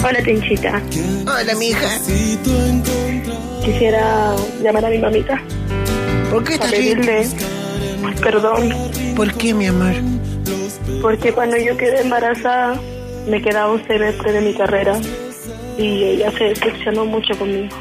Hola, Tinchita. Hola, mija. Quisiera llamar a mi mamita ¿Por qué para estás bien? pedirle perdón, ¿Por qué, mi amor? porque cuando yo quedé embarazada me quedaba un semestre de mi carrera y ella se decepcionó mucho conmigo.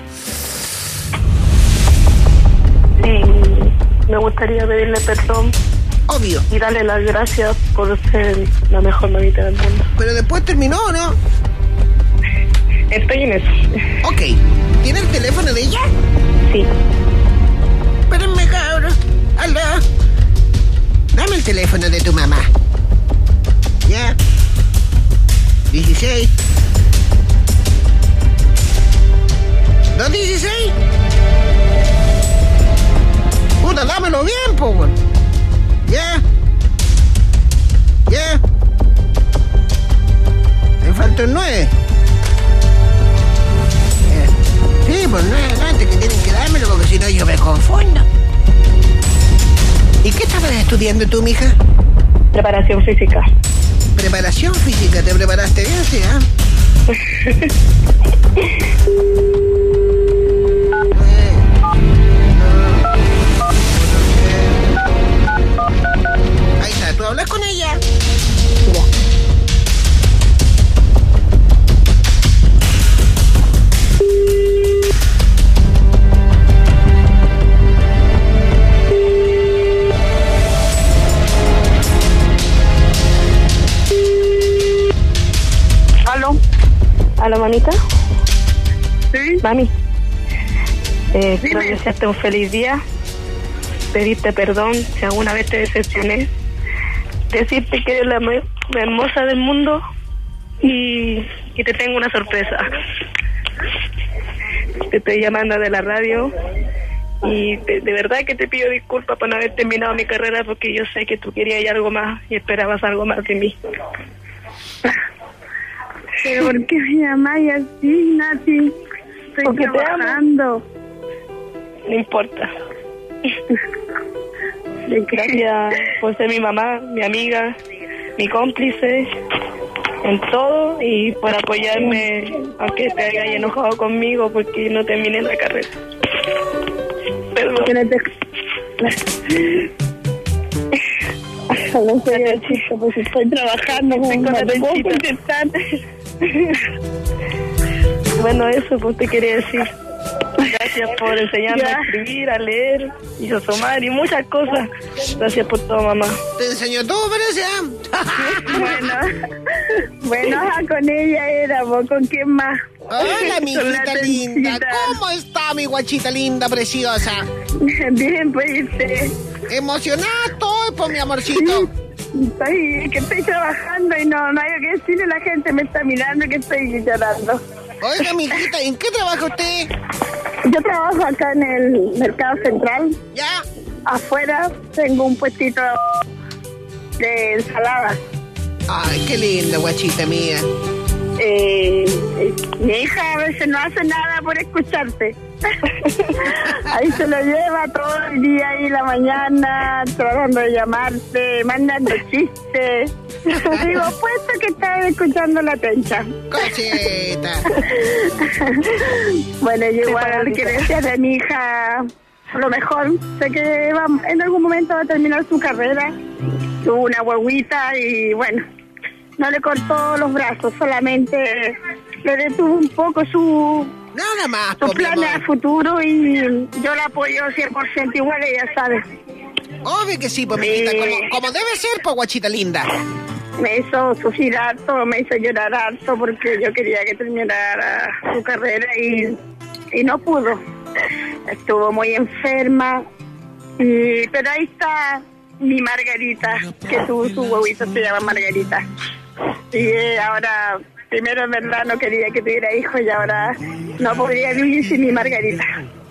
Y me gustaría pedirle perdón Obvio. y darle las gracias por ser la mejor mamita del mundo. Pero después terminó, ¿o no? Estoy en eso. Ok. ¿Tiene el teléfono de ella? Sí. Espérenme, cabrón. Aló. Dame el teléfono de tu mamá. ¿Ya? 16. ¿216? Puta, dámelo bien, po, weón. ¿Ya? ¿Ya? Me falta un 9. Sí, pues 9 antes que tienen que dármelo porque si no yo me confundo. ¿Y qué estabas estudiando tú, mija? Preparación física. Preparación física, ¿te preparaste bien, sí, ah? Ahí está, ¿tú hablas con ella? ¿Aló? ¿Aló, mamita? Sí. Mami, quiero desearte un feliz día, pedirte perdón si alguna vez te decepcioné, decirte que eres la hermosa del mundo y que te tengo una sorpresa. Te estoy llamando de la radio y de verdad que te pido disculpas por no haber terminado mi carrera porque yo sé que tú querías algo más y esperabas algo más de mí. ¿Pero por qué me llamáis así, Nati? Estoy Porque te amo. trabajando. No importa. Gracias por ser mi mamá, mi amiga, mi cómplice en todo y por apoyarme aunque te hayas enojado conmigo porque no terminé la carrera. Perdón. Que no te... No sé, chico, pues estoy trabajando. Estoy con la no puedo Tinchita. contestar. Bueno, eso pues te quería decir. Gracias por enseñarme Ya. a escribir, a leer y a sumar y muchas cosas. Gracias por todo, mamá. Te enseñó todo, parece, Bueno, con ella éramos, ¿con quién más? Hola, mi Con la hijita linda. Tinchita. ¿Cómo está mi guachita linda, preciosa? Bien, pues, Emocionada estoy, por mi amorcito. estoy trabajando y no hay que decirle, la gente me está mirando que estoy llorando. Oiga, mi hijita, ¿en qué trabaja usted? Yo trabajo acá en el Mercado Central. ¿Ya? Afuera tengo un puestito de ensaladas. Ay, qué linda, guachita mía. Mi hija a veces no hace nada por escucharte. Ahí se lo lleva todo el día ahí la mañana, tratando de llamarte, mandando chistes. Digo, puesto que estás escuchando la tencha. Cosita. Bueno, yo igual quiero desearle a mi hija lo mejor. Sé que en algún momento va a terminar su carrera. Tuvo una guaguita y bueno, no le cortó los brazos, solamente le detuvo un poco su Nada más, sus po, mi planes a amor. futuro y yo la apoyo 100% igual, ella sabe. Obvio que sí, pues, mi hijita, como debe ser, pues, guachita linda. Me hizo sufrir harto, me hizo llorar harto porque yo quería que terminara su carrera y no pudo. Estuvo muy enferma, pero ahí está mi Margarita, que tuvo su huevito, se llama Margarita. Y ahora, primero en verdad no quería que tuviera hijos y ahora no podría vivir sin mi Margarita.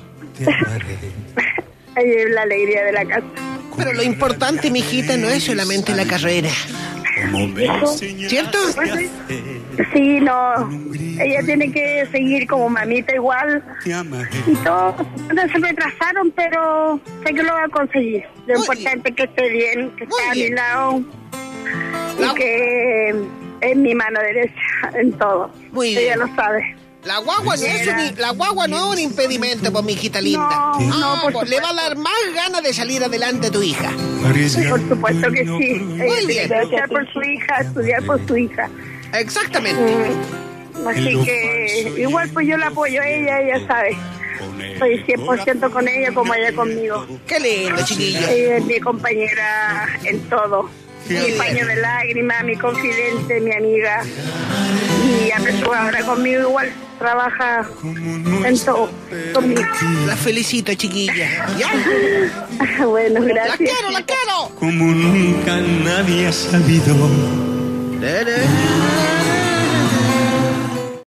Ahí es la alegría de la casa. Pero lo importante, mi hijita, no es solamente la carrera. ¿Cierto? Sí, no, ella tiene que seguir como mamita igual y todo, se retrasaron, pero sé que lo va a conseguir. Lo Muy importante es que esté bien, que Muy esté a mi bien. lado La- y que es mi mano derecha en todo. Muy bien. Ella lo sabe. La guagua no es un impedimento, pues, mi hijita linda. No, por pues le va a dar más ganas de salir adelante a tu hija. Por supuesto que sí. Muy bien. Luchar por su hija, estudiar por su hija. Exactamente. Así que igual pues yo la apoyo a ella sabe. Soy 100% con ella como ella conmigo. Qué lindo, chiquilla. Ella es mi compañera en todo. Mi paño de lágrimas, mi confidente, mi amiga. Y a veces ahora conmigo igual trabaja en todo conmigo. La felicito, chiquilla. ¿Ya? Bueno, gracias. La quiero. Como nunca nadie ha sabido.